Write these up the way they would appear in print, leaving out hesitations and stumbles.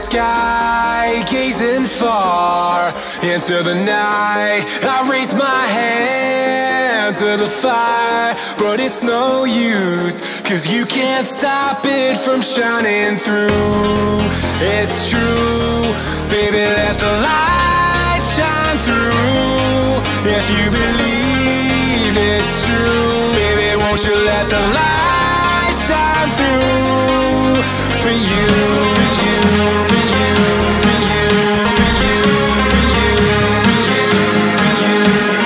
sky, gazing far into the night. I raise my hand to the fire, but it's no use, 'cause you can't stop it from shining through. It's true, baby, let the light shine through. If you believe it's true, baby, won't you let the light shine through for you, for you, for you, for you, for you, for you, for you, for you,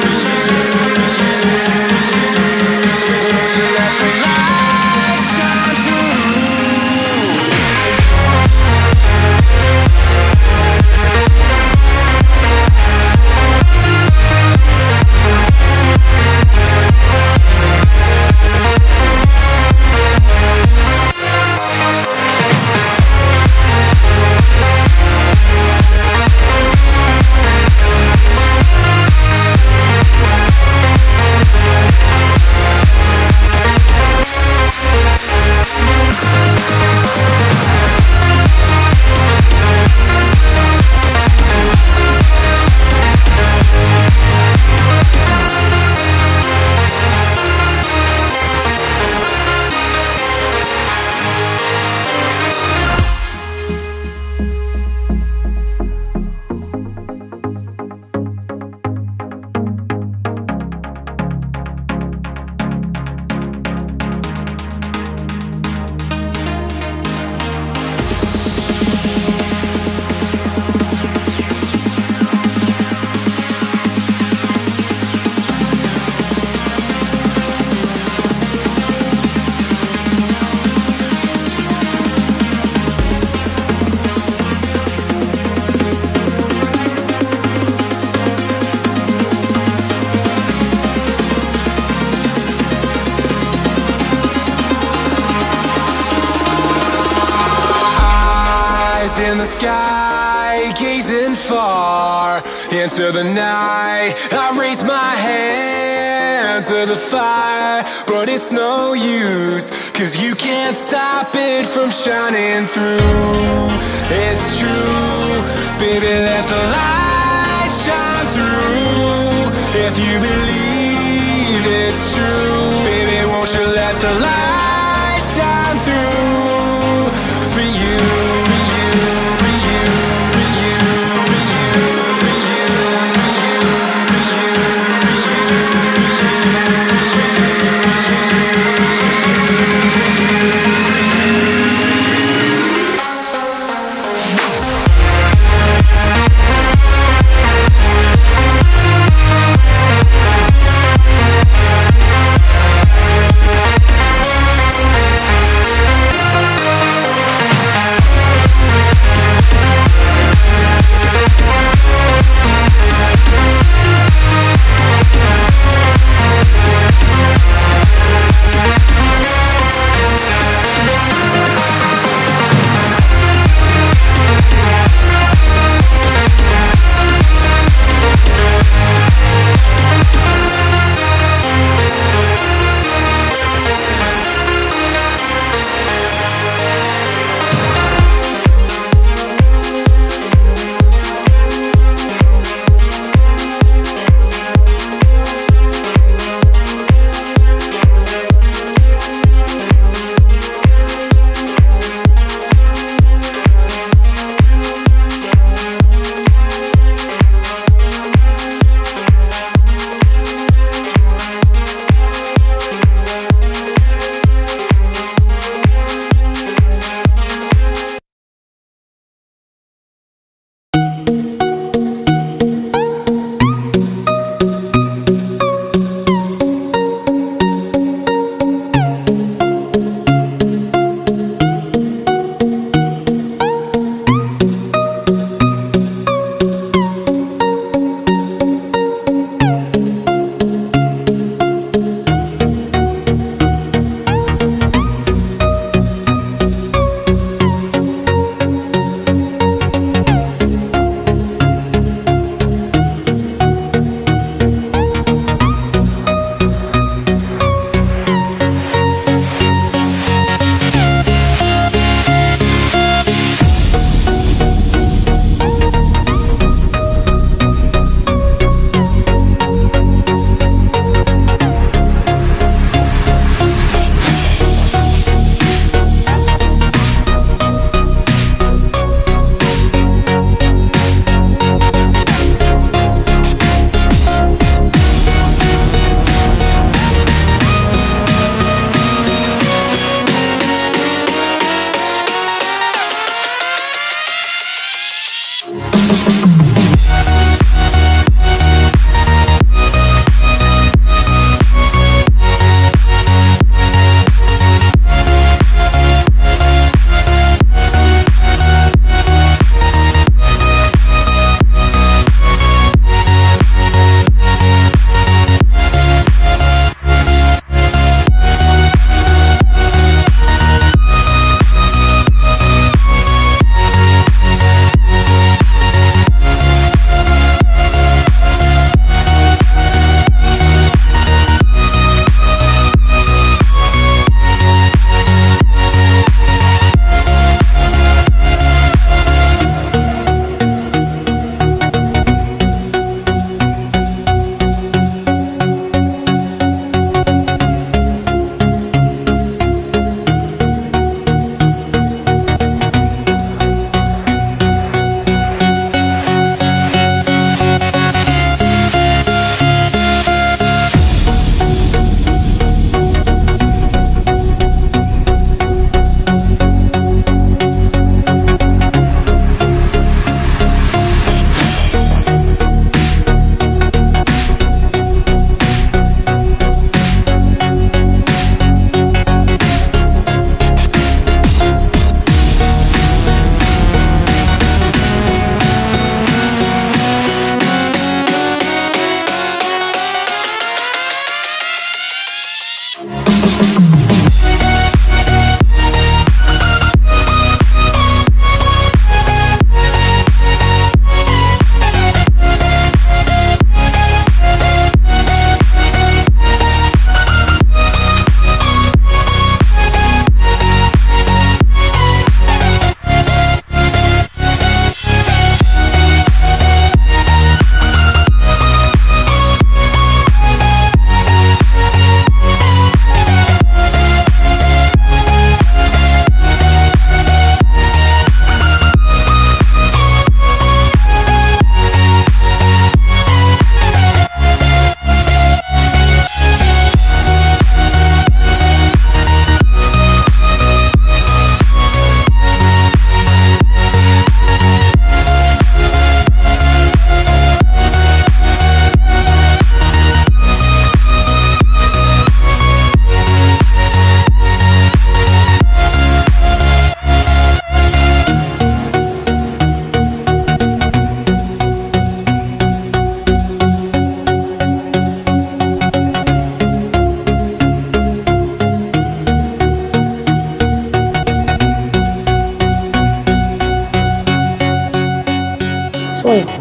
won't you let the light shine through? In the sky, gazing far into the night. I raise my hand to the fire, but it's no use, 'cause you can't stop it from shining through. It's true, baby, let the light shine through. If you believe it's true, baby, won't you let the light shine through for you, for you, for you, for you, for you, for you, for you, for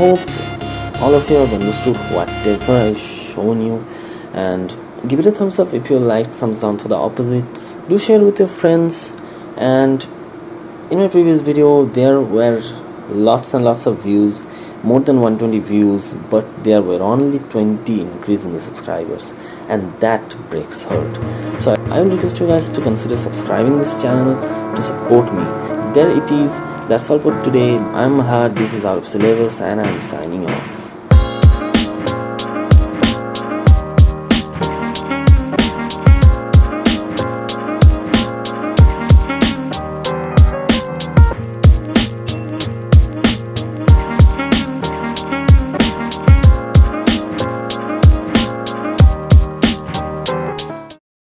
hope all of you have understood whatever I've shown you, and give it a thumbs up if you liked, thumbs down for the opposite. Do share with your friends. And in my previous video there were lots and lots of views, more than 120 views, but there were only 20 increase in the subscribers, and that breaks heart. So I will request you guys to consider subscribing this channel to support me. There it is. That's all for today. I'm Mahar, this is Out of Syllabus, and I'm signing off.